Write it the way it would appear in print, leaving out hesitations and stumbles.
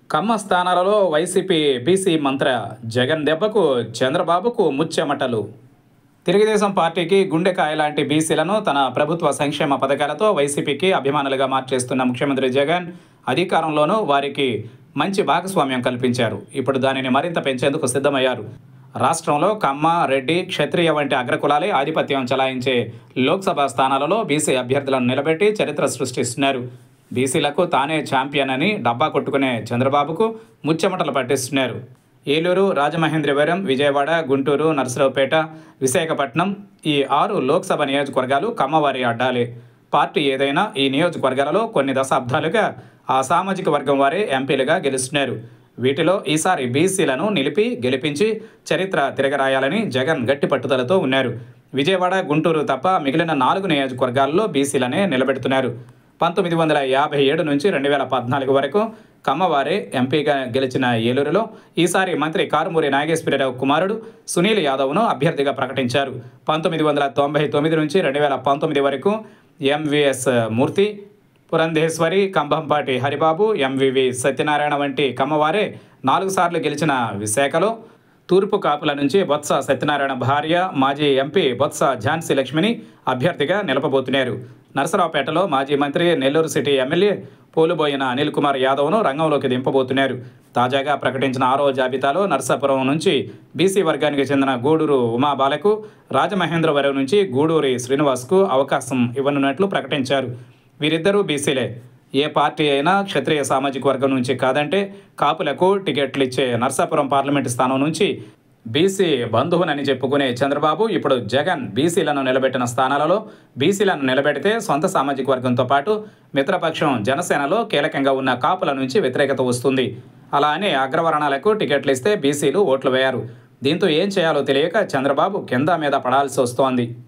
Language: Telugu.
కమ్మ స్థానాలలో వైసీపీ బీసీ మంత్ర జగన్ దెబ్బకు చంద్రబాబుకు ముచ్చెమటలు. తెలుగుదేశం పార్టీకి గుండెకాయ లాంటి బీసీలను తన ప్రభుత్వ సంక్షేమ పథకాలతో వైసీపీకి అభిమానులుగా మార్చేస్తున్న ముఖ్యమంత్రి జగన్ అధికారంలోనూ వారికి మంచి భాగస్వామ్యం కల్పించారు. ఇప్పుడు దానిని మరింత పెంచేందుకు సిద్ధమయ్యారు. రాష్ట్రంలో కమ్మ, రెడ్డి, క్షత్రియ వంటి అగ్రకులాలే ఆధిపత్యం చలాయించే లోక్సభ స్థానాలలో బీసీ అభ్యర్థులను నిలబెట్టి చరిత్ర సృష్టిస్తున్నారు. బీసీలకు తానే ఛాంపియన్ అని డబ్బా కొట్టుకునే చంద్రబాబుకు ముచ్చెమటలు పట్టిస్తున్నారు. ఏలూరు, రాజమహేంద్రవరం, విజయవాడ, గుంటూరు, నర్సరావుపేట, విశాఖపట్నం ఈ 6 లోక్సభ నియోజకవర్గాలు కమ్మవారి అడ్డాలే. పార్టీ ఏదైనా ఈ నియోజకవర్గాలలో కొన్ని దశాబ్దాలుగా ఆ సామాజిక వర్గం వారే ఎంపీలుగా గెలుస్తున్నారు. వీటిలో ఈసారి బీసీలను నిలిపి గెలిపించి చరిత్ర తిరగరాయాలని జగన్ గట్టి పట్టుదలతో ఉన్నారు. విజయవాడ, గుంటూరు తప్ప మిగిలిన 4 నియోజకవర్గాల్లో బీసీలనే నిలబెడుతున్నారు. 1957 నుంచి 2014 వరకు కమ్మవారే ఎంపీగా గెలిచిన ఏలూరులో ఈసారి మంత్రి కారుమూరి నాగేశ్వరరావు కుమారుడు సునీల్ యాదవ్ను అభ్యర్థిగా ప్రకటించారు. 1999 నుంచి 2019 వరకు ఎంవీఎస్ మూర్తి, పురంధేశ్వరి, కంభంపాటి హరిబాబు, ఎంవివి సత్యనారాయణ వంటి కమ్మవారే 4 సార్లు గెలిచిన విశాఖలో తూర్పు కాపుల నుంచి బొత్స సత్యనారాయణ భార్య, మాజీ ఎంపీ బొత్స ఝాన్సీ లక్ష్మిని అభ్యర్థిగా నిలపబోతున్నారు. నరసరావుపేటలో మాజీ మంత్రి, నెల్లూరు సిటీ ఎమ్మెల్యే పోలుబోయిన అనిల్ కుమార్ యాదవ్ను రంగంలోకి దింపబోతున్నారు. తాజాగా ప్రకటించిన 6వ జాబితాలో నర్సాపురం నుంచి బీసీ వర్గానికి చెందిన గూడూరు ఉమాబాలకు, రాజమహేంద్రవరం నుంచి గూడూరి శ్రీనివాస్కు అవకాశం ఇవ్వనున్నట్లు ప్రకటించారు. వీరిద్దరూ బీసీలే. ఏ పార్టీ అయినా క్షత్రియ సామాజిక వర్గం నుంచి కాదంటే కాపులకు టికెట్లు ఇచ్చే నర్సాపురం పార్లమెంటు స్థానం నుంచి బీసీ బంధువునని చెప్పుకునే చంద్రబాబు ఇప్పుడు జగన్ బీసీలను నిలబెట్టిన స్థానాలలో బీసీలను నిలబెడితే సొంత సామాజిక వర్గంతో పాటు మిత్రపక్షం జనసేనలో కీలకంగా ఉన్న కాపుల నుంచి వ్యతిరేకత వస్తుంది. అలా అని అగ్రవర్ణాలకు టికెట్లు ఇస్తే బీసీలు ఓట్లు వేయారు. దీంతో ఏం చేయాలో తెలియక చంద్రబాబు కింద మీద పడాల్సి వస్తోంది.